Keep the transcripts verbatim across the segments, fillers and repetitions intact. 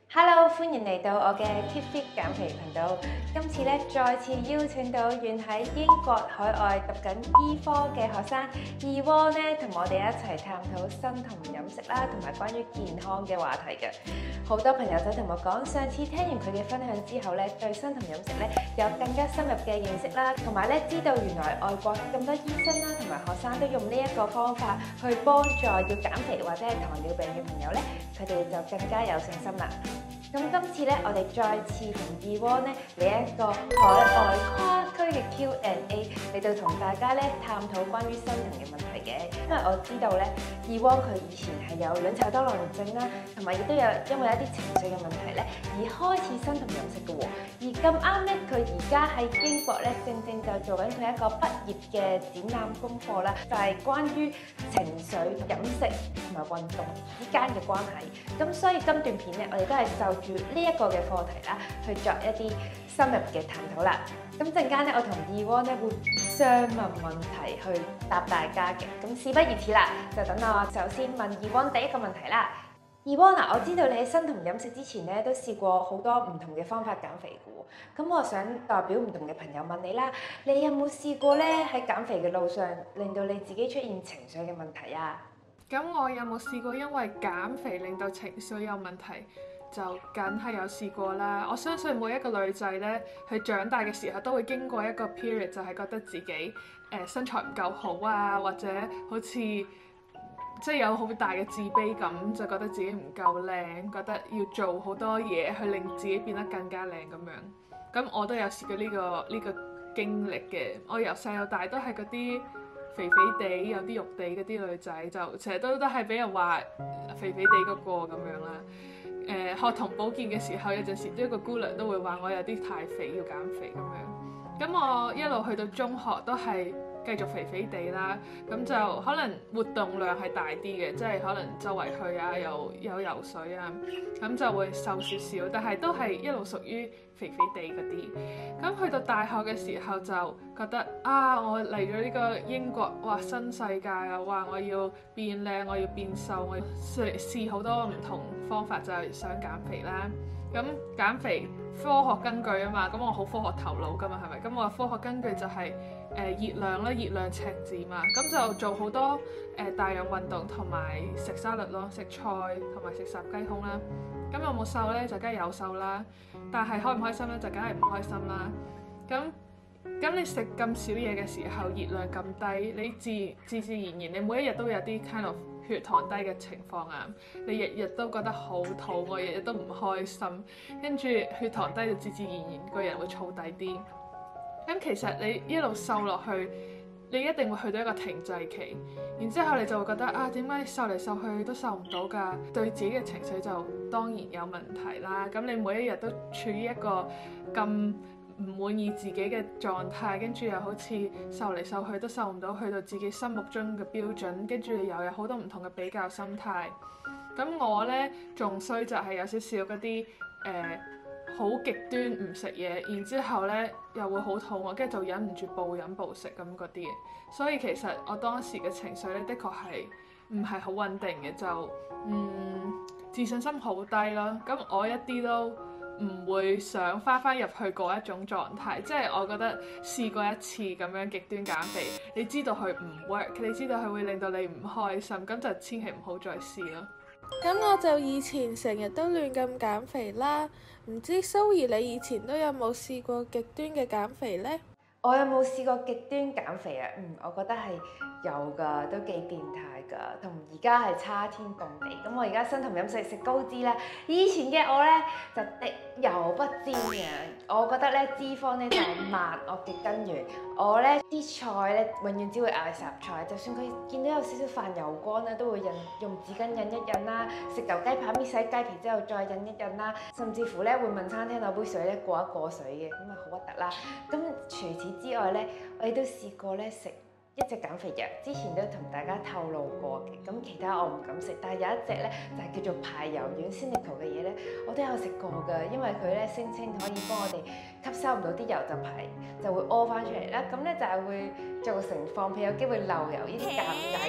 Hello，歡迎嚟到我嘅 Keep Fit 減肥頻道。今次咧再次邀請到遠喺英國海外讀緊醫科嘅學生 Yvonne 咧，同我哋一齊探討生酮飲食啦，同埋關於健康嘅話題嘅。好多朋友仔同我講，上次聽完佢嘅分享之後咧，對生酮飲食咧有更加深入嘅認識啦，同埋咧知道原來外國咁多醫生啦同埋學生都用呢一個方法去幫助要減肥或者係糖尿病嘅朋友咧，佢哋就更加有信心啦。咁今次咧，我哋再次同 Yvonne 咧嚟一個海外跨區嘅 Q and A 嚟到同大家咧探討關於生酮嘅問題嘅。因為我知道咧 Yvonne 佢以前係有卵巢多囊症啦，同埋亦都有因為一啲情緒嘅問題咧而開始生酮飲食嘅喎。而咁啱咧，佢而家喺英國咧，正正就做緊佢一個畢業嘅展覽功課啦，就係關於情緒、飲食同埋運動之間嘅關係。咁所以今段片咧，我哋都係就住呢一個嘅課題啦，去作一啲深入嘅探討啦。咁陣間咧，我同 Yvonne 咧會雙問問題去答大家嘅。咁事不宜遲啦，就等我首先問 Yvonne 第一個問題啦。Yvonne 啊，我知道你喺生酮飲食之前咧都試過好多唔同嘅方法減肥嘅喎。咁我想代表唔同嘅朋友問你啦，你有冇試過咧喺減肥嘅路上令到你自己出現情緒嘅問題啊？ 咁我有冇試過因為減肥令到情緒有問題？就梗係有試過啦。我相信每一個女仔咧，佢長大嘅時候都會經過一個 period，就係覺得自己誒、呃、身材唔夠好啊，或者好似即係有好大嘅自卑感，就覺得自己唔夠靚，覺得要做好多嘢去令自己變得更加靚咁樣。咁我都有試過呢、呢個呢、呢個經歷嘅。我由細到大都係嗰啲肥肥地有啲肉地嗰啲女仔，就成日都都係俾人話肥肥地嗰個咁樣啦。誒、呃、學童保健嘅時候，有陣時都一個姑娘都會話我有啲太肥，要減肥咁樣。咁我一路去到中學都係繼續肥肥地啦，咁就可能活動量係大啲嘅，即係可能周圍去啊，又有游水啊，咁就會瘦少少，但係都係一路屬於肥肥地嗰啲。咁去到大學嘅時候就覺得啊，我嚟咗呢個英國，哇，新世界啊，哇，我要變靚，我要變瘦，我要試試好多唔同方法，就係想減肥啦。咁減肥科學根據啊嘛，咁我好科學頭腦噶嘛，係咪？咁我科學根據就係、是、誒、呃、熱量啦，熱量赤字嘛，咁就做好多誒、呃、大量運動同埋食沙律咯，食菜同埋食烚雞胸啦。咁有冇瘦咧？就梗係有瘦啦，但係開唔開心咧？就梗係唔開心啦。咁咁你食咁少嘢嘅時候，熱量咁低，你自自自然然，你每一日都會有啲 kind of血糖低嘅情況啊，你日日都覺得好肚餓，日日都唔開心，跟住血糖低就自自然然個人會燥底啲。咁其實你一路瘦落去，你一定會去到一個停滯期，然之後你就會覺得啊，點解瘦嚟瘦去都瘦唔到㗎？對自己嘅情緒就當然有問題啦。咁你每一日都處於一個咁唔滿意自己嘅狀態，跟住又好似瘦嚟瘦去都瘦唔到去到自己心目中嘅標準，跟住又有好多唔同嘅比較心態。咁我呢，仲衰就係有少少嗰啲誒好極端唔食嘢，然之後呢又會好肚餓，跟住就忍唔住暴飲暴食咁嗰啲。所以其實我當時嘅情緒呢，的確係唔係好穩定嘅，就嗯自信心好低咯。咁我一啲都唔會想翻返入去嗰一種狀態，即係我覺得試過一次咁樣極端減肥，你知道佢唔 work，你知道佢會令到你唔開心，咁就千祈唔好再試咯。 咁我就以前成日都亂咁減肥啦，唔知 Zoe 你以前都有冇試過極端嘅減肥呢？ 我有冇試過極端減肥啊？嗯，我覺得係有㗎，都幾變態㗎，同而家係差天共地。咁我而家生酮飲食食高脂啦，以前嘅我咧就滴油不沾嘅。我覺得咧脂肪咧就係萬惡嘅根源。我咧啲菜咧永遠只會嗌霎菜，就算佢見到有少少飯油乾咧，都會印用紙巾印一印啦。食嚿雞扒搣晒雞皮之後再印一印啦，甚至乎咧會問餐廳攞杯水咧過一過水嘅，咁啊好核突啦。咁除此之外咧，我哋都試過咧食一隻減肥藥，之前都同大家透露過嘅。咁其他我唔敢食，但係有一隻咧就係叫做排油丸 Xenical 嘅嘢咧，我都有食過㗎。因為佢咧聲稱可以幫我哋吸收唔到啲油就排就會屙翻出嚟啦。咁咧就係會造成放屁有機會漏油呢啲尷尬嘅情況。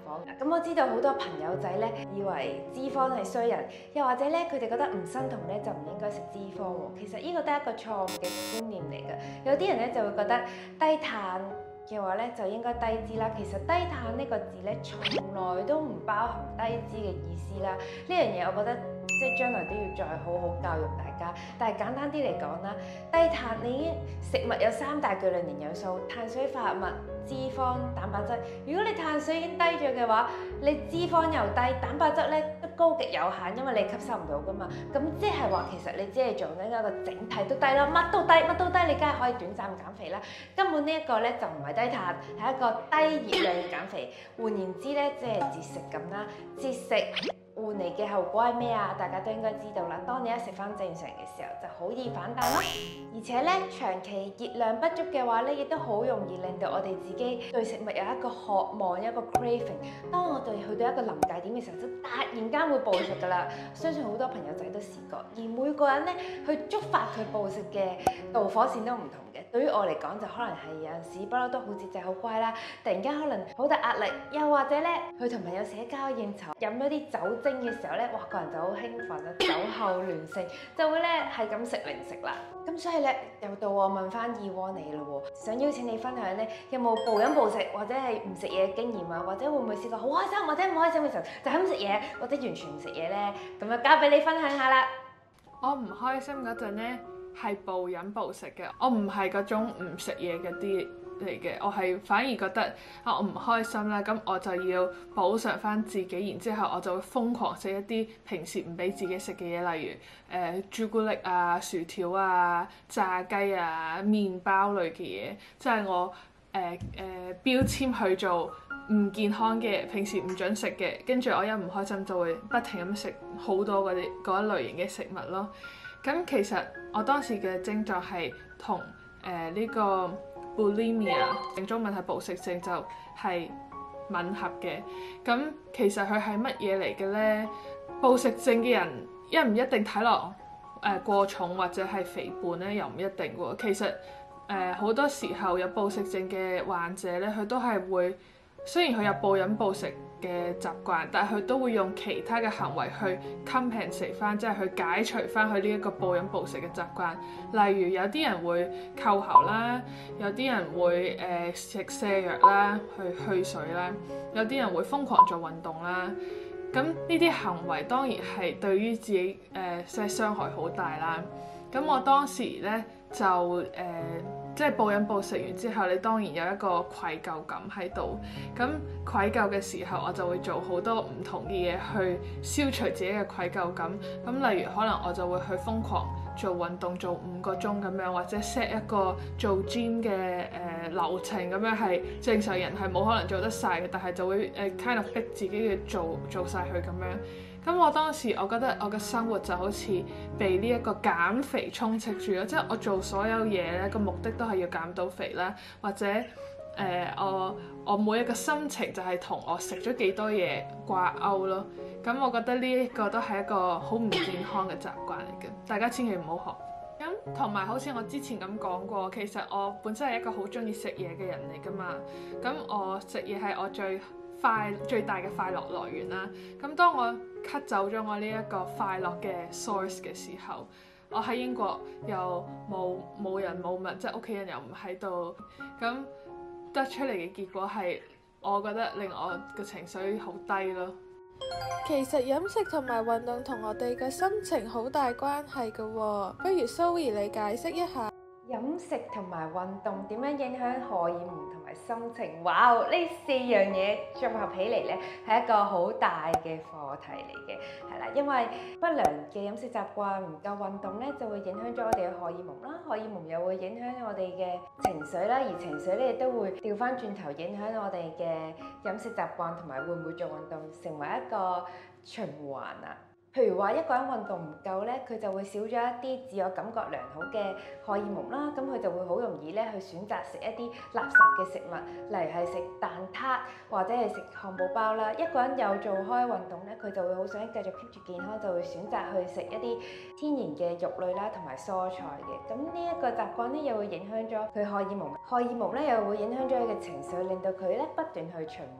肪。咁我知道好多朋友仔咧以為脂肪係衰人，又或者咧佢哋覺得唔生酮咧就唔應該食脂肪喎。其實呢個都係一個錯誤嘅觀念嚟嘅。有啲人咧就會覺得低碳嘅話咧就應該低脂啦。其實低碳呢個字咧從來都唔包含低脂嘅意思啦。呢樣嘢我覺得即係將來都要再好好教育大家。但係簡單啲嚟講啦，低碳你已經食物有三大巨量營養素：碳水化合物、脂肪、蛋白質。如果你碳水已經低咗嘅話，你脂肪又低，蛋白質咧都高極有限，因為你吸收唔到噶嘛。咁即係話其實你只係做緊一個整體都低咯，乜都低，乜都低，你梗係可以短暫減肥啦。根本呢一個咧就唔係低碳，係一個低熱量嘅減肥。換言之咧，即係節食咁啦，節食換嚟嘅後果係咩啊？大家都應該知道啦。當你一食翻正常嘅時候，就好易反彈咯。而且咧，長期熱量不足嘅話咧，亦都好容易令到我哋自己對食物有一個渴望，一個 craving。當我哋去到一個臨界點嘅時候，就突然間會暴食噶啦。相信好多朋友仔都試過。而每個人咧去觸發佢暴食嘅導火線都唔同嘅。對於我嚟講，就可能係有陣時不嬲都好節制好乖啦，突然間可能好大壓力，又或者咧去同朋友社交應酬，飲咗啲酒精嘅時候咧，哇個人就好興奮啊，酒後亂性，就會咧係咁食零食啦。咁所以咧又到我問翻二鍋你咯喎，想邀請你分享咧，有冇暴飲暴食或者係唔食嘢嘅經驗啊？或者會唔會試過好開心或者唔開心嘅時候就係咁食嘢，或者完全唔食嘢咧？咁啊交俾你分享下啦。 我唔開心嗰陣咧係暴飲暴食嘅，我唔係嗰種唔食嘢嗰啲嚟嘅，我係反而覺得啊我唔開心啦，咁我就要補償翻自己，然之後我就會瘋狂食一啲平時唔俾自己食嘅嘢，例如誒、呃、朱古力啊、薯條啊、炸雞啊、麵包類嘅嘢，即係我誒誒、呃呃、標籤去做唔健康嘅，平時唔準食嘅，跟住我一唔開心就會不停咁食好多嗰啲嗰一類型嘅食物咯。咁其實我當時嘅症狀係同誒呢個 bulimia， 正中文係暴食症，就係吻合嘅。咁其實佢係乜嘢嚟嘅咧？暴食症嘅人一唔一定睇落誒過重或者係肥胖咧，又唔一定喎。其實誒好、呃、多時候有暴食症嘅患者咧，佢都係會雖然佢有暴飲暴食嘅習慣，但係佢都會用其他嘅行為去 compensate 翻，即係去解除翻佢呢一個暴飲暴食嘅習慣。例如有啲人會扣喉啦，有啲人會誒食瀉藥啦，去去水啦，有啲人會瘋狂做運動啦。咁呢啲行為當然係對於自己誒即係傷害好大啦。咁我當時咧就誒、呃、即係暴飲暴食完之後，你當然有一個愧疚感喺度。咁愧疚嘅時候，我就會做好多唔同嘅嘢去消除自己嘅愧疚感。咁例如可能我就會去瘋狂做運動，做五個鐘咁樣，或者 set 一個做 gym 嘅誒、呃、流程咁樣，係正常人係冇可能做得晒嘅，但係就會誒、呃、kind of 逼自己要做做曬佢咁樣。咁我當時我覺得我嘅生活就好似被呢一個減肥充斥住咯，即係我做所有嘢咧個目的都係要減到肥啦，或者誒、呃、我我每一個心情就係同我食咗幾多嘢掛鈎咯。咁我覺得呢一個都係一個好唔健康嘅習慣嚟嘅，大家千祈唔好學。咁同埋好似我之前咁講過，其實我本身係一個好中意食嘢嘅人嚟噶嘛。咁我食嘢係我最快最大嘅快樂來源啦。咁當我 cut 走咗我呢一個快樂嘅 source 嘅時候，我喺英國又冇冇人冇物，即係屋企人又唔喺度，咁得出嚟嘅結果係，我覺得令我嘅情緒好低咯。 其實飲食同埋運動同我哋嘅心情好大關係㗎喎，不如 Zoe 你解釋一下。 飲食同埋運動點樣影響荷爾蒙同埋心情？哇！呢四樣嘢綜合起嚟咧，係一個好大嘅課題嚟嘅，係啦，因為不良嘅飲食習慣、唔夠運動咧，就會影響咗我哋嘅荷爾蒙啦，荷爾蒙又會影響我哋嘅情緒啦，而情緒咧亦都會調翻轉頭影響我哋嘅飲食習慣同埋會唔會做運動，成為一個循環啊！譬如話一個人運動唔夠咧，佢就會少咗一啲自我感覺良好嘅荷爾蒙啦，咁佢就會好容易咧去選擇食一啲垃圾嘅食物，例如係食蛋撻或者係食漢堡包啦。一個人有做開運動咧，佢就會好想繼續 keep 住健康，就會選擇去食一啲天然嘅肉類啦同埋蔬菜嘅。咁呢一個習慣咧又會影響咗佢荷爾蒙，荷爾蒙咧又會影響咗佢嘅情緒，令到佢咧不斷去循環啊。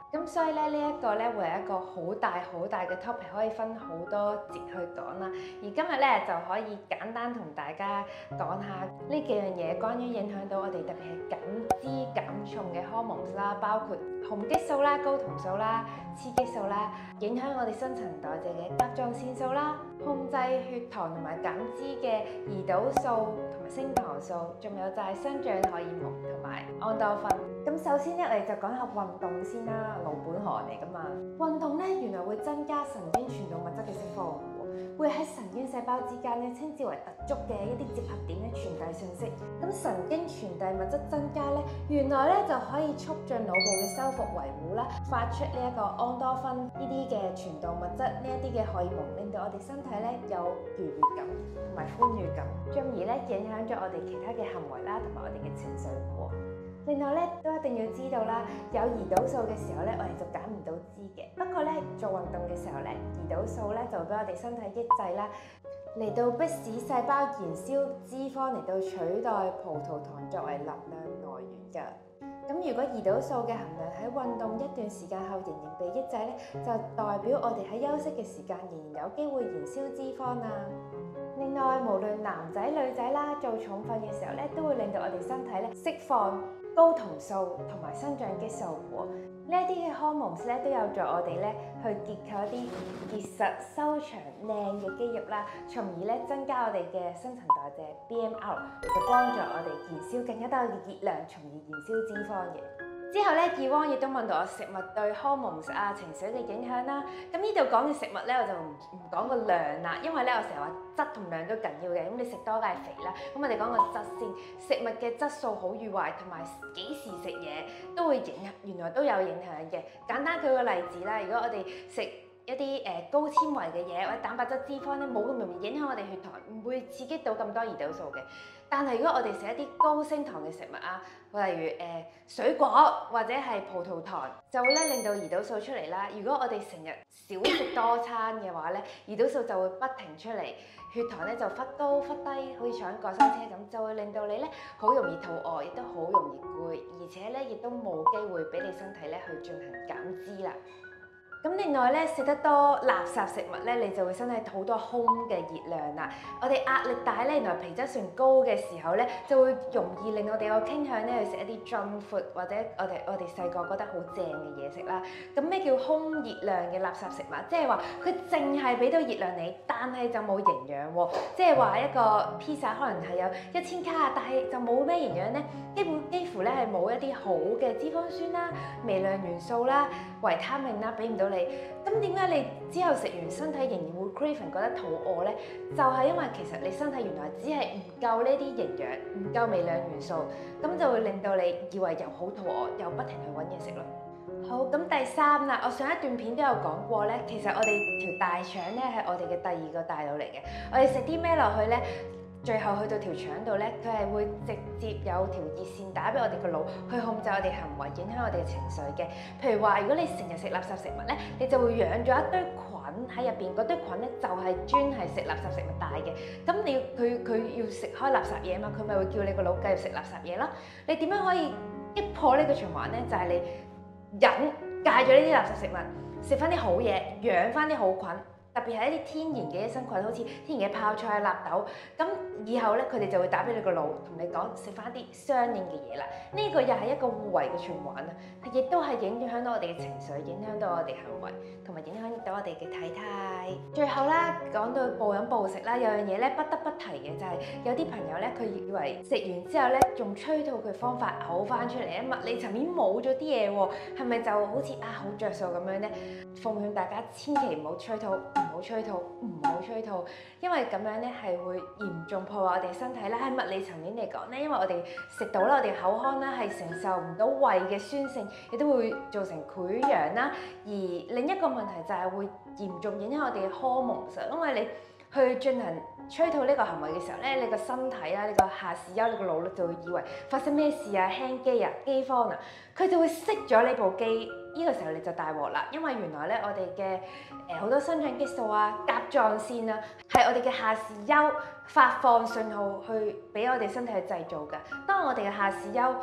咁所以咧，呢一個咧會係一個好大好大嘅 topic，可以分好多節去講啦。而今日咧就可以簡單同大家講下呢幾樣嘢，關於影響到我哋特別係減脂減重嘅荷爾蒙啦，包括雄激素啦、睾酮素啦、雌激素啦，影響我哋新陳代謝嘅甲狀腺素啦，控制血糖同埋減脂嘅胰島素同埋升糖素，仲有就係生長荷爾蒙同埋胺多酚。咁首先咧，我哋就講下運動先啦，老本行嚟噶嘛。運動咧原來會增加神經傳導物質嘅釋放喎，會喺神經細胞之間咧稱之為突觸嘅一啲接合點咧傳遞信息。咁神經傳遞物質增加咧，原來咧就可以促進腦部嘅修復維護啦，發出呢一個胺多酚呢啲嘅傳導物質，呢一啲嘅荷爾蒙，令到我哋身體咧有愉悅感同埋歡愉感，進而咧影響咗我哋其他嘅行為啦，同埋我哋嘅情緒喎。另外咧都一定要知道啦，有胰島素嘅時候咧，我哋就減唔到脂嘅。不過咧做運動嘅時候咧，胰島素咧就會俾我哋身體抑制啦，嚟到迫使細胞燃燒脂肪嚟到取代葡萄糖作為能量來源㗎。咁如果胰島素嘅含量喺運動一段時間後仍然被抑制咧，就代表我哋喺休息嘅時間仍然有機會燃燒脂肪啊。另外，無論男仔女仔啦，做重訓嘅時候咧，都會令到我哋身體咧釋放睾酮素同埋生長激素喎。呢一啲嘅荷爾蒙咧都有助我哋咧去結構一啲結實修長靚嘅肌肉啦，從而咧增加我哋嘅新陳代謝 B M R， 就幫助我哋燃燒更加多嘅熱量，從而燃燒脂肪嘅。之後咧，二汪亦都問到我食物對荷爾蒙啊情緒嘅影響啦。咁呢度講嘅食物咧，我就唔唔講個量啦，因為咧我成日話質同量都緊要嘅。咁你食多梗係肥啦。咁我哋講個質先，食物嘅質素好與壞，同埋幾時食嘢都會影響，原來都有影響嘅。簡單舉個例子啦，如果我哋食一啲誒、呃、高纖維嘅嘢或者蛋白質脂肪咧，冇咁容易影響我哋血糖，唔會刺激到咁多胰島素嘅。但係如果我哋食一啲高升糖嘅食物啊，例如誒、呃、水果或者係葡萄糖，就會咧令到胰島素出嚟啦。如果我哋成日少食多餐嘅話咧，胰島素就會不停出嚟，血糖咧就忽高忽低，好似坐緊過山車咁，就會令到你咧好容易肚餓，亦都好容易攰，而且咧亦都冇機會俾你身體咧去進行減脂啦。咁另外咧，食得多垃圾食物咧，你就會身體好多空嘅熱量啦。我哋壓力大咧，原來皮質醇高嘅時候咧，就會容易令我哋有傾向咧去食一啲 junk food，或者我哋我哋細個覺得好正嘅嘢食啦。咁咩叫空熱量嘅垃圾食物？即係話佢淨係俾到熱量你，但係就冇營養喎。即係話一個披薩可能係有一千卡，但係就冇咩營養咧，基本幾乎咧係冇一啲好嘅脂肪酸啦、微量元素啦、維他命啦，俾唔到你。咁點解你之後食完身體仍然會 craving 覺得肚餓咧？就係因為其實你身體原來只係唔夠呢啲營養，唔夠微量元素，咁就會令到你以為又好肚餓，又不停去揾嘢食咯。好，咁第三啦，我上一段片都有講過咧，其實我哋條大腸咧係我哋嘅第二個大腦嚟嘅，我哋食啲咩落去咧？最後去到條腸度咧，佢係會直接有條熱線打俾我哋個腦，去控制我哋行為，影響我哋嘅情緒嘅。譬如話，如果你成日食垃圾食物咧，你就會養咗一堆菌喺入邊，嗰堆菌咧就係專係食垃圾食物大嘅。咁你佢佢要食開垃圾嘢嘛，佢咪會叫你個腦繼續食垃圾嘢咯。你點樣可以擊破呢個循環咧？就係你忍戒咗呢啲垃圾食物，食翻啲好嘢，養翻啲好菌。特別係一啲天然嘅益生菌，好似天然嘅泡菜、納豆，咁以後咧佢哋就會打俾你個腦，同你講食翻啲相應嘅嘢啦。呢個又係一個互為嘅循環啊，亦都係影響到我哋嘅情緒，影響到我哋行為，同埋影響到我哋嘅體態。最後啦，講到暴飲暴食啦，有樣嘢咧不得不提嘅就係有啲朋友咧，佢以為食完之後咧，用催吐嘅方法嘔翻出嚟咧，物理層面冇咗啲嘢喎，係咪就好似啊好着數咁樣咧？奉勸大家千祈唔好催吐。唔好催吐，唔好催吐，因為咁樣咧係會嚴重破壞我哋身體啦。喺物理層面嚟講咧，因為我哋食到啦，我哋口腔啦係承受唔到胃嘅酸性，亦都會造成潰瘍啦。而另一個問題就係會嚴重影響我哋嘅荷爾蒙，因為你去進行催吐呢個行為嘅時候咧，你個身體啦，你個下視丘、你個腦咧就會以為發生咩事啊，輕機啊，饑荒啊，佢就會熄咗呢部機。呢個時候你就大鑊啦，因為原來咧我哋嘅誒好多生長激素啊、甲狀腺啊，係我哋嘅下視丘發放信號去俾我哋身體去製造㗎。當我哋嘅下視丘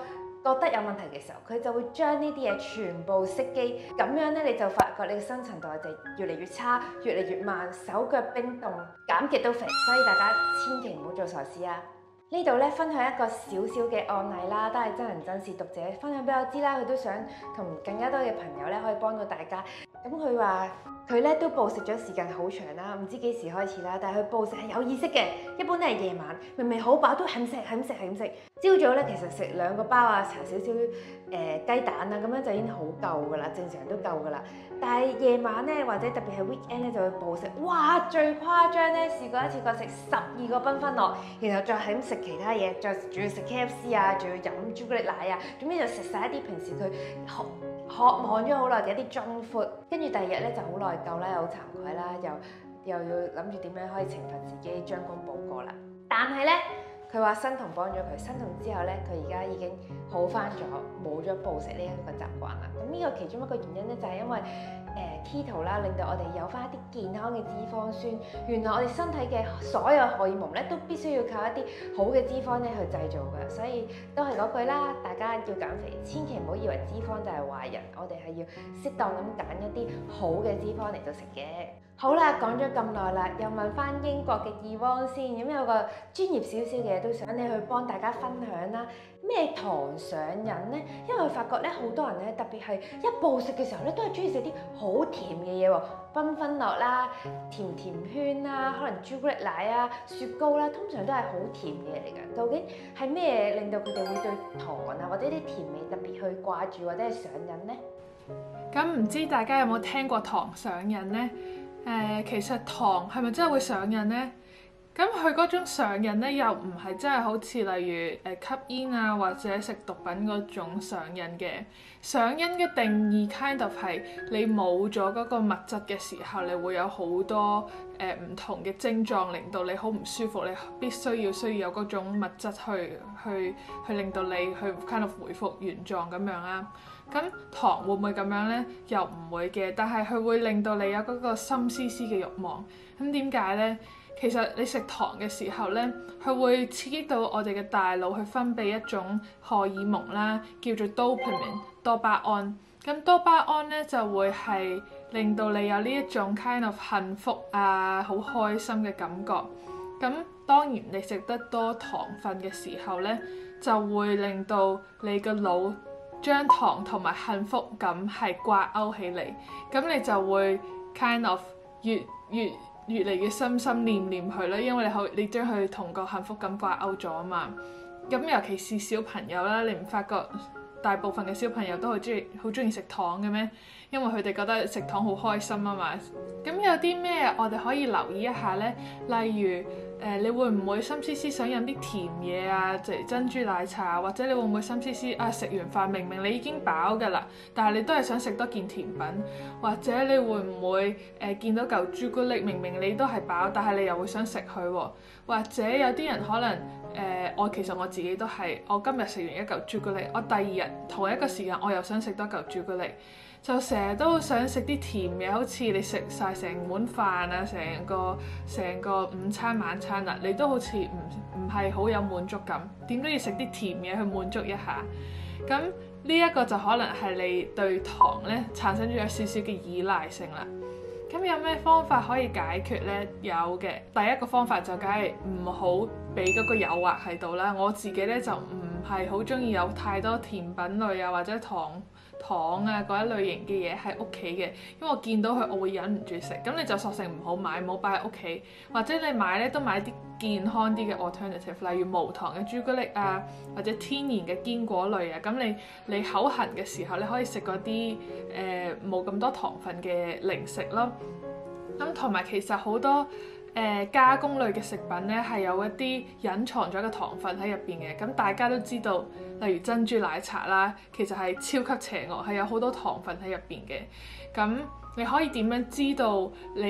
覺得有問題嘅時候，佢就會將呢啲嘢全部熄機，咁樣咧你就發覺你嘅新陳代謝越嚟越差，越嚟越慢，手腳冰凍，減極都肥，所以大家千祈唔好做傻事啊！呢度咧分享一個小小嘅案例啦，都係真人真事，讀者分享俾我知啦，佢都想同更加多嘅朋友咧可以幫到大家。咁佢話佢咧都暴食咗時間好長啦，唔知幾時開始啦，但係佢暴食係有意識嘅，一般都係夜晚，明明好飽都係咁食係咁食係咁食。朝早咧其實食兩個包啊，搽少少誒雞蛋啊，咁樣就已經好夠噶啦，正常都夠噶啦。但係夜晚咧或者特別係 weekend 咧就會暴食，哇最誇張咧試過一次過食十二個繽紛樂，然後再係咁食其他嘢，再仲要食 K F C 啊，仲要飲朱古力奶啊，總之就食晒一啲平時佢渴渴望咗好耐嘅一啲 junk food，跟住第二日咧就好內疚啦，又好慚愧啦，又又要諗住點樣可以懲罰自己將功補過啦。但係咧，佢話生酮幫咗佢，生酮之後咧，佢而家已經好翻咗，冇咗暴食呢一個習慣啦。咁呢個其中一個原因咧，就係因為誒 keto 啦，令到我哋有翻一啲健康嘅脂肪酸。原來我哋身體嘅所有荷爾蒙咧，都必須要靠一啲好嘅脂肪咧去製造嘅。所以都係嗰句啦，大家要減肥，千祈唔好以為脂肪就係壞人，我哋係要適當咁揀一啲好嘅脂肪嚟到食嘅。好啦，講咗咁耐啦，又問翻英國嘅 Yvonne先，咁有個專業少少嘅嘢都想你去幫大家分享啦。咩糖上癮呢？因為佢發覺咧，好多人咧，特別係一暴食嘅時候咧，都係中意食啲好甜嘅嘢喎，繽紛樂啦、甜甜圈啦、可能朱古力奶啊、雪糕啦，通常都係好甜嘅嘢嚟㗎。究竟係咩令到佢哋會對糖啊或者啲甜味特別去掛住或者係上癮呢？ 咁唔知大家有冇聽過糖上癮呢？誒、呃，其實糖係咪真係會上癮呢？咁佢嗰種上癮咧，又唔係真係好似例如誒吸煙啊或者食毒品嗰種上癮嘅。上癮嘅定義 kind of 係你冇咗嗰個物質嘅時候，你會有好多誒唔同嘅症狀，令到你好唔舒服，你必須要需要有嗰種物質去去去令到你去 kind of 回復原狀咁樣啦。咁糖會唔會咁樣呢？又唔會嘅，但係佢會令到你有嗰個心思思嘅慾望。咁點解呢？其實你食糖嘅時候咧，佢會刺激到我哋嘅大腦去分泌一種荷爾蒙啦，叫做 dopamine 多巴胺。咁多巴胺咧就會係令到你有呢一種 kind of 幸福啊，好開心嘅感覺。咁當然你食得多糖分嘅時候咧，就會令到你個腦將糖同埋幸福感係掛鈎起嚟。咁你就會 kind of 越越越嚟越心心念念佢啦，因為你好你將佢同個幸福感掛鈎咗啊嘛。咁尤其是小朋友啦，你唔發覺大部分嘅小朋友都好中意好中意食糖嘅咩？因為佢哋覺得食糖好開心啊嘛。咁有啲咩我哋可以留意一下呢？例如誒、呃，你會唔會心思思想飲啲甜嘢啊，即係珍珠奶茶，或者你會唔會心思思啊食完飯明明你已經飽㗎啦，但係你都係想食多件甜品，或者你會唔會誒、呃、見到嚿朱古力，明明你都係飽，但係你又會想食佢喎？或者有啲人可能誒、呃，我其實我自己都係，我今日食完一嚿朱古力，我第二日同一個時間我又想食多嚿朱古力。就成日都想食啲甜嘢，好似你食晒成碗飯啊，成個成個午餐晚餐啊，你都好似唔唔係好有滿足感，點都要食啲甜嘢去滿足一下。咁呢一個就可能係你對糖咧產生咗有少少嘅依賴性啦。咁有咩方法可以解決呢？有嘅，第一個方法就梗係唔好俾嗰個誘惑喺度啦。我自己咧就唔係好中意有太多甜品類啊或者糖糖啊嗰一類型嘅嘢喺屋企嘅，因為我見到佢我會忍唔住食。咁你就索性唔好買，唔好擺喺屋企，或者你買咧都買啲健康啲嘅 alternative，例如無糖嘅朱古力啊，或者天然嘅堅果類啊。咁你你口痕嘅時候，你可以食嗰啲誒冇咁多糖分嘅零食咯。咁同埋其實好多誒、呃、加工類嘅食品咧，係有一啲隱藏咗嘅糖分喺入邊嘅。咁大家都知道，例如珍珠奶茶啦，其實係超級邪惡，係有好多糖分喺入邊嘅。咁你可以點樣知道你誒、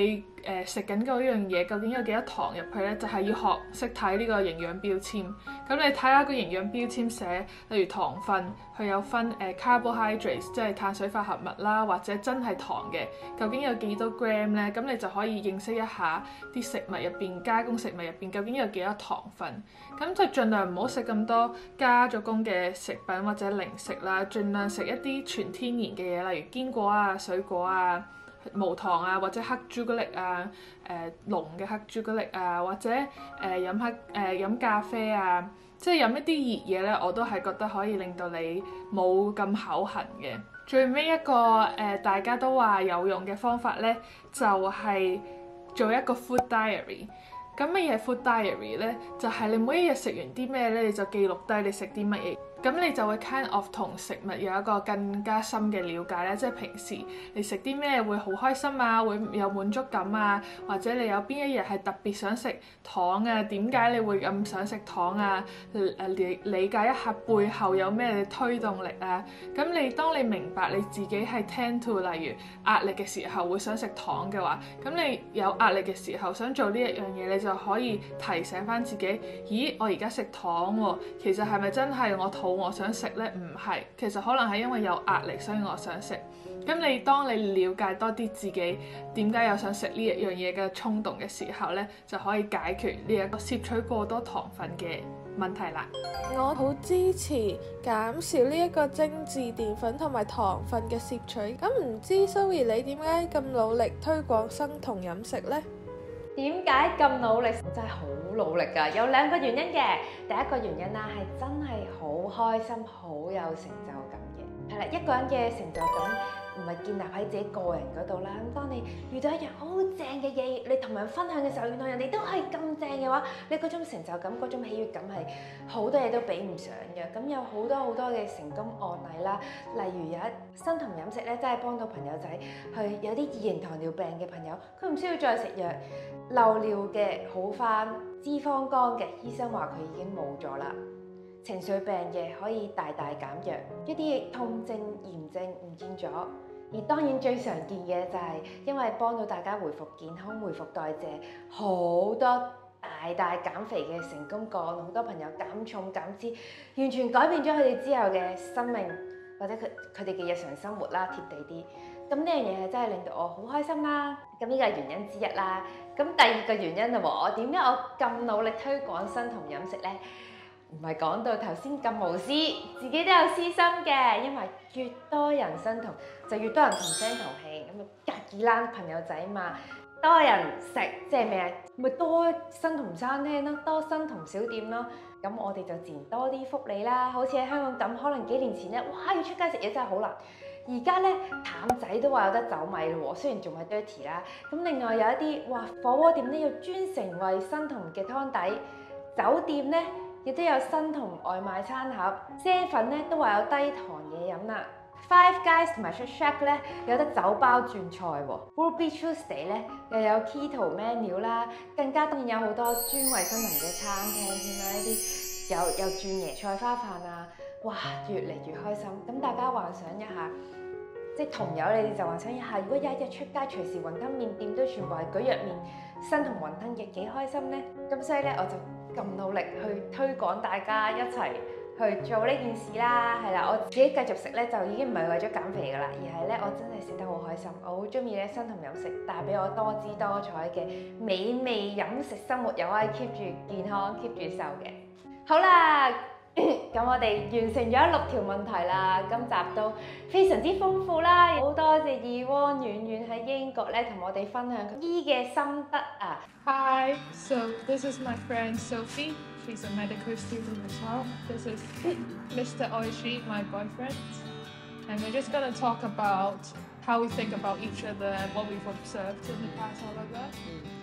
誒食緊嗰樣嘢究竟有幾多糖入去咧，就係、是、要學識睇呢個營養標籤。咁你睇下個營養標籤寫，例如糖分，佢有分誒、呃、carbohydrates，即係碳水化合物啦，或者真係糖嘅，究竟有幾多 gram 咧？咁你就可以認識一下啲食物入邊，加工食物入邊究竟有幾多糖分。咁就盡量唔好食咁多加咗工嘅食品或者零食啦，盡量食一啲全天然嘅嘢，例如堅果啊、水果啊、無糖啊，或者黑朱古力啊、誒、呃、濃嘅黑朱古力啊，或者誒、呃、飲黑誒、呃、飲咖啡啊，即係飲一啲熱嘢咧，我都係覺得可以令到你冇咁口痕嘅。最尾一個誒、呃、大家都話有用嘅方法咧，就係、是、做一個 food diary。咁乜嘢係 food diary 咧？就係、是、你每一日食完啲咩咧，你就記錄低你食啲乜嘢。咁你就會 kind of 同食物有一個更加深嘅了解咧，即係平時你食啲咩會好開心啊，會有滿足感啊，或者你有邊一日係特別想食糖啊，點解你會咁想食糖啊？誒理理解一下背後有咩推動力啊。咁你當你明白你自己係 tend to 例如壓力嘅時候會想食糖嘅話，咁你有壓力嘅時候想做呢一樣嘢，你就可以提醒翻自己，咦，我而家食糖喎，其實係咪真係我肚我想食呢？唔係，其實可能係因為有壓力，所以我想食。咁你當你了解多啲自己點解有想食呢一樣嘢嘅衝動嘅時候呢，就可以解決呢一個攝取過多糖分嘅問題啦。 我好支持減少呢一個精緻澱粉同埋糖分嘅攝取。咁唔知 Zoe 你點解咁努力推廣生酮飲食呢？ 點解咁努力？我真係好努力㗎，有兩個原因嘅。第一個原因啦，係真係好開心、好有成就感嘅。係啦，一個人嘅成就感唔係建立喺自己個人嗰度啦。咁當你遇到一樣好正嘅嘢，你同人分享嘅時候，原來人哋都係咁正嘅話，你嗰種成就感、嗰種喜悅感係好多嘢都比唔上嘅。咁有好多好多嘅成功案例啦，例如有一生酮飲食咧，真係幫到朋友仔去有啲二型糖尿病嘅朋友，佢唔需要再食藥。漏尿嘅好返，脂肪肝嘅醫生話佢已經冇咗啦，情緒病嘅可以大大減弱，一啲痛症、炎症唔見咗。而當然最常見嘅就係因為幫到大家回復健康、回復代謝，好多大大減肥嘅成功個案，好多朋友減重減脂，完全改變咗佢哋之後嘅生命或者佢佢哋嘅日常生活啦，貼地啲。咁呢樣嘢係真係令到我好開心啦。咁呢個係原因之一啦。咁第二個原因就話我點解我咁努力推廣生酮飲食呢？唔係講到頭先咁無私，自己都有私心嘅。因為越多人生酮，就越多人同聲同氣。咁啊，隔二欄朋友仔嘛，多人食即係咩啊？咪多生酮餐廳咯，多生酮小店咯。咁我哋就自然多啲福利啦。好似喺香港咁，可能幾年前咧，哇要出街食嘢真係好難。而家咧，淡仔都話有得走米咯喎，雖然仲係 dirty 啦。咁另外有一啲哇火鍋店咧，要專程為生酮嘅湯底，酒店咧亦都有生酮外賣餐盒，啡粉咧都話有低糖嘢飲啦。Five Guys 同埋 Shake Shack 咧有得酒包轉菜喎。Ruby Tuesday 咧又有 keto menu 啦，更加當然有好多專為生酮嘅餐廳添啦，一啲有有轉椰菜花飯啊，哇越嚟越開心。咁大家幻想一下。即係同友，你哋就幻想一下，如果有一日出街隨時雲吞麵店都全部係蒟蒻麵、生酮雲吞嘅，幾開心呢？咁所以咧，我就咁努力去推廣大家一齊去做呢件事啦。係啦，我自己繼續食咧，就已經唔係為咗減肥噶啦，而係咧我真係食得好開心。我好中意咧生酮飲食帶俾我多姿多彩嘅美味飲食生活，又可以 keep 住健康、keep 住瘦嘅。好啦。咁我哋完成咗六條問題啦，今集都非常之豐富啦，好多謝二汪遠遠喺英國咧同我哋分享佢醫嘅心得啊。 Hi, so this is my friend Sophie. She's a medical student as well. This is Mister Oishi, my boyfriend. And we're just gonna talk about how we think about each other and what we've observed in the past, all of that.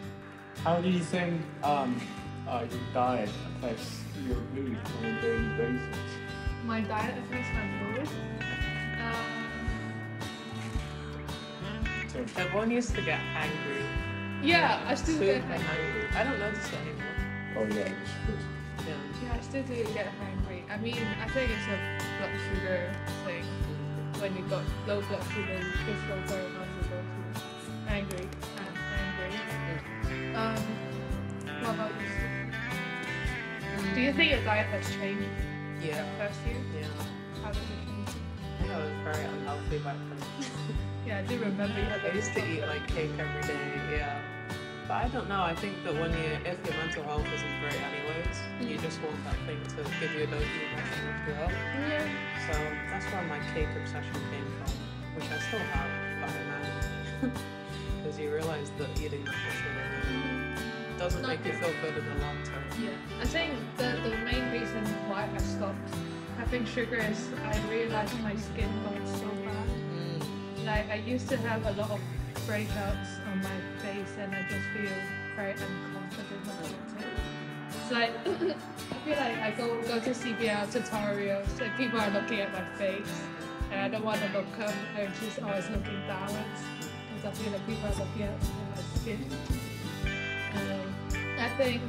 How do you think um, uh, your diet affects your mood on a daily basis? My diet affects my mood. Um, So, Everyone used to get angry. yeah, I still Super get angry. I don't notice it anymore. oh yeah, it's good. Yeah. Yeah, I still do get hungry. I mean, I think it's a blood sugar thing. When you got low blood sugar, you just feel very vulnerable to angry and angry. Um, what about you? Do you think your diet has changed Yeah. first year? Yeah. How did it change? I think I was very unhealthy back then. Yeah, I do remember you had I used to eat like cake every day, yeah. But I don't know, I think that when you, if your mental health isn't great anyways, you just want that thing to give you a dopamine rush and lift you up. Yeah. So that's where my cake obsession came from, which I still have, but I manage. Because you realise that eating that much sugar really doesn't make you feel good in the long term. Yeah, I think the, the main reason why I stopped having sugar is I realized my skin got so bad. Mm. Like I used to have a lot of breakouts on my face and I just feel very unconfident about it. It's like I feel like I go go to C B L tutorials and people are looking at my face and I don't want to look up. I'm just always looking downwards because I feel like people are looking at my skin. Um, I think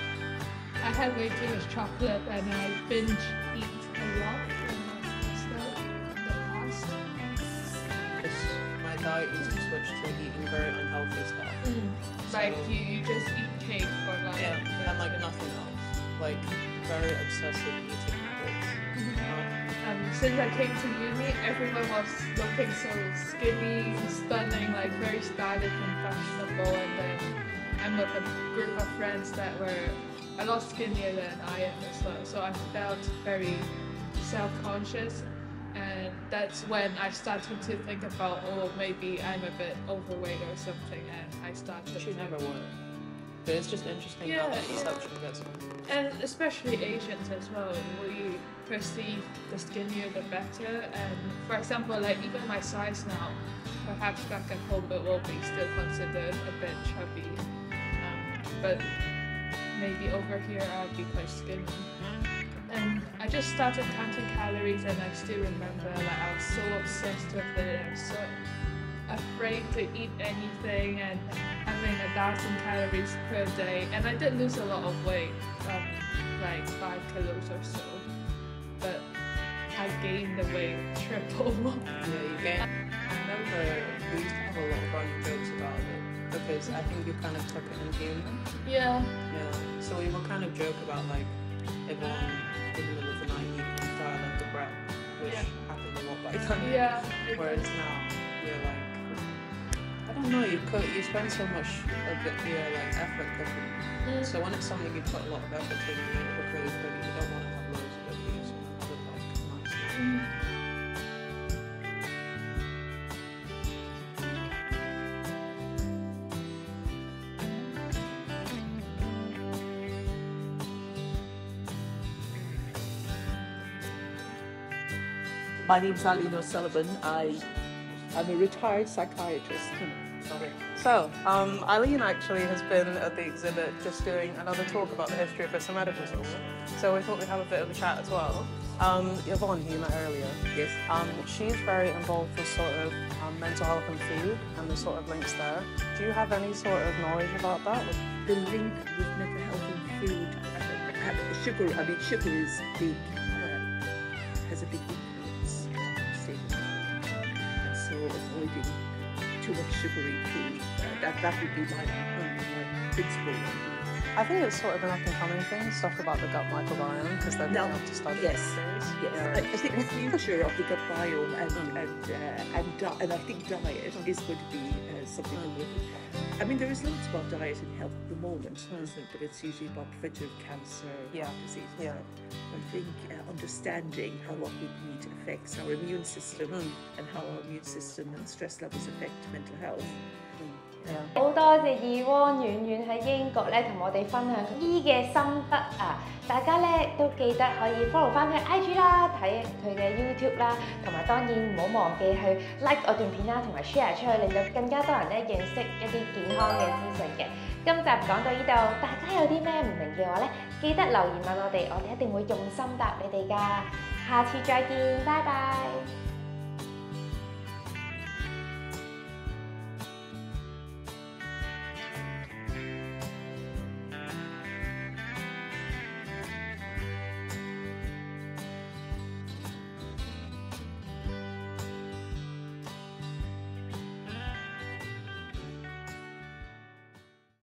I had way too much chocolate and I binge eat a lot when I started in the past. Because my diet used to switch to eating very unhealthy stuff. Like So- you, you just eat cake for like Yeah, and like nothing else. Like very obsessive eating habits. Um, since I came to uni, everyone was looking so skinny, stunning, like very stylish and fashionable. And then I'm with a group of friends that were a lot skinnier than I am as well. So I felt very self-conscious. And that's when I started to think about, oh, maybe I'm a bit overweight or something. And I started But you to never were. But it's just interesting Yeah, how that yeah. perception gets. And especially Asians as well, we perceive the skinnier the better. And for example, like even my size now, perhaps back at home it will be still considered a bit chubby. Um, but maybe over here I'll be quite skinny. And I just started counting calories and I still remember like I was so obsessed with it. I was so afraid to eat anything and having a thousand calories per day. And I did lose a lot of weight, um, like five kilos or so. But I gained the weight triple. Yeah, you get. I remember we used to have a lot of running jokes about it because I think you kind of took it in humour. Yeah. Yeah. So we would kind of joke about like Yvonne in the middle of the night eating dial like a bread, which Yeah. happened a lot back then. Yeah. Whereas now you're like, I don't know, you cook, you spend so much of it, your like effort cooking. Mm. So when it's something you put a lot of effort to, you make it look really pretty. You don't want to have loads of it, but you just want to look like nice. Mm. My name's Eileen O'Sullivan. I, I'm a retired psychiatrist. Sorry. So, um, Eileen actually has been at the exhibit just doing another talk about the history of Bicester Medical School. So we thought we'd have a bit of a chat as well. Um, Yvonne, who you met earlier, Yes. um, she's very involved with sort of um, mental health and food and the sort of links there. Do you have any sort of knowledge about that? The link with mental health and food, uh, uh, sugar, I mean, sugar is big, uh, has a big influence on the state of health. And so avoiding too much sugary food, uh, that, that would be my, my principle. I think it's sort of an up-and-coming thing, stuff about the gut microbiome, because they're No, beginning to study yes, these days. Yes, I, I think the future of the gut biome and and uh, and, di- and I think diet is going to be uh, something that will. I mean, there is lots about diet and health at the moment, Mm. isn't it? But it's usually about prevention of cancer, Yeah, heart disease. yeah. I think uh, understanding how what we eat affects our immune system Mm. and how our immune system and stress levels affect mental health. Yeah. 好多謝義汪遠遠喺英國咧同我哋分享醫嘅心得啊！大家咧都記得可以 follow 翻佢 I G 啦，睇佢嘅 YouTube 啦，同埋當然唔好忘記去 like 我段片啦，同埋 share 出去，令到更加多人咧認識一啲健康嘅資訊嘅。今集講到呢度，大家有啲咩唔明嘅話咧，記得留言問我哋，我哋一定會用心答你哋㗎。下次再見，拜拜。